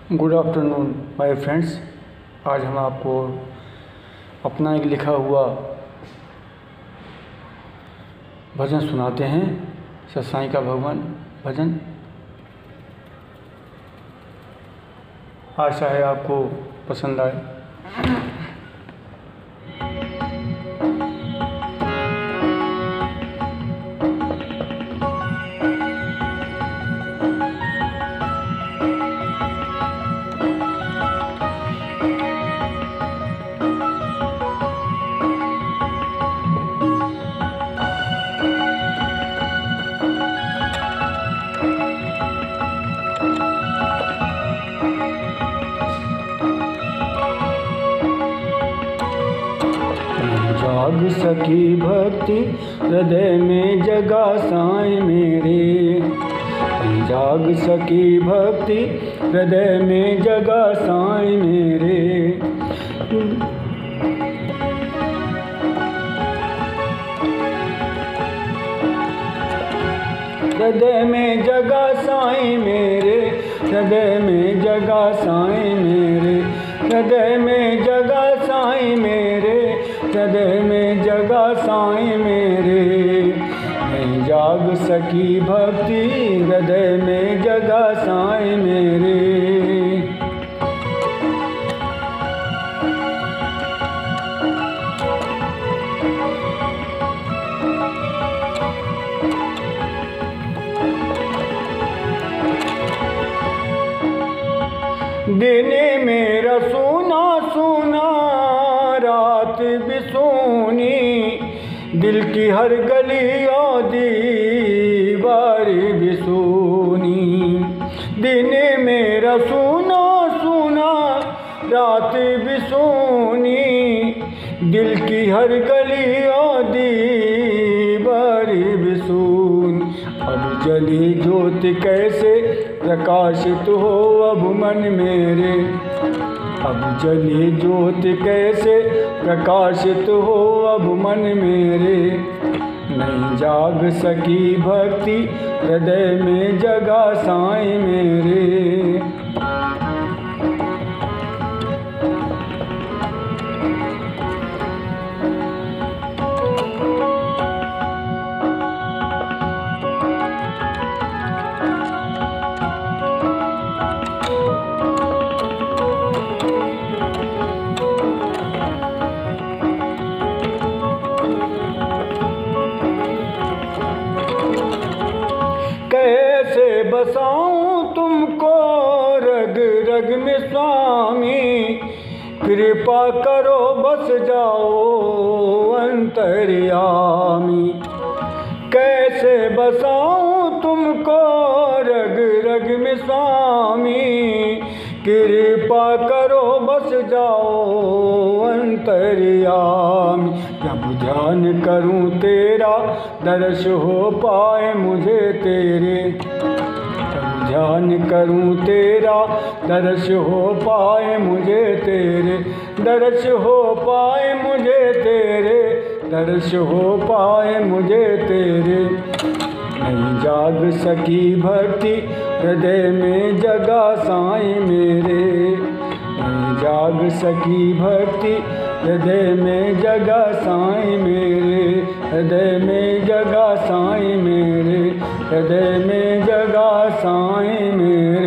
Good afternoon my friends. आज हम आपको अपना एक लिखा हुआ भजन सुनाते हैं, सतसाई का भगवान भजन। आशा है आपको पसंद आए। जाग सकी भक्ति हृदय में जगा साईं मेरे। जाग सकी भक्ति हृदय में जगा साईं मेरे। हृदय में जगा साईं मेरे, हृदय में जगा साईं मेरे, हृदय में जगा साईं मेरे, हृदय में जगा साईं मेरे। नहीं जाग सकी भक्ति हृदय में जगा साईं मेरे। दिन मेरा सोना सोना रात भी सोनी, दिल की हर गली और दीवार भी सोनी। दिन मेरा सोना सोना रात भी सोनी, दिल की हर गली और दीवार भी सोनी। अब जली ज्योत कैसे प्रकाशित हो अब मन मेरे। अब जली ज्योत कैसे प्रकाशित हो अब मन मेरे। नहीं जाग सकी भक्ति हृदय में जगा साईं मेरे। कैसे बसाऊं तुमको रग रग में स्वामी, कृपा करो बस जाओ अंतर्यामी। कैसे बसाऊं तुमको रग रग में स्वामी, कृपा करो बस जाओ अंतर्यामी। जब ध्यान करूं तेरा दर्श हो पाए मुझे तेरे। जब ध्यान करूं तेरा दर्श हो पाए मुझे तेरे। दर्श हो पाए मुझे तेरे, दर्श हो पाए मुझे तेरे। नहीं जाग सकी भक्ति हृदय में जगा साईं मेरे। नहीं जाग सकी भक्ति हृदय में जगा साईं मेरे। हृदय में जगा साईं मेरे, हृदय में जगा साईं मेरे।